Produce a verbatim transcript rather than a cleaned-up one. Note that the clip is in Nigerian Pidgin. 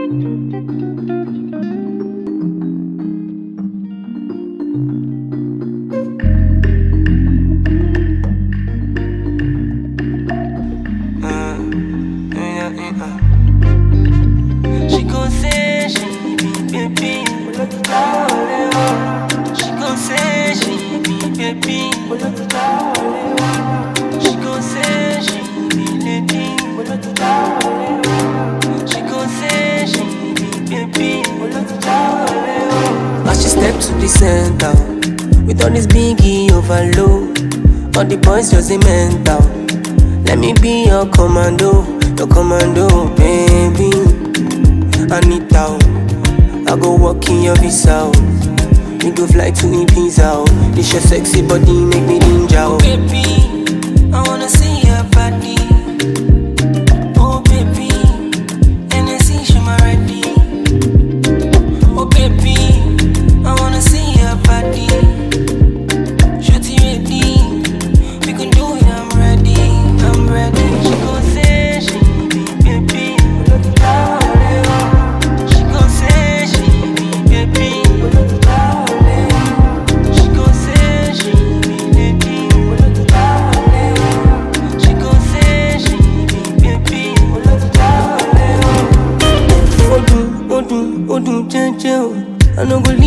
She gon' say she be baby. She gon' say she be baby. She gon' say she be lady. She gon' say she be baby. As she step to the center, with all this biggie overload, all the boys just a mental. Let me be your commando, your commando, baby. Anita, I go walk in your visa. We go fly to Ibiza. This your sexy body make me ninja. Oh baby, I wanna see your body. Oh baby, and I see she my ready. Oh baby, I wanna see your body. Shorty ready, we can do it. I'm ready, I'm ready. She gon' say she be baby. She gon' say she be baby. She gon' say she be lady. She gon' say she be baby. Odu, odu, odu, jeje o. I no go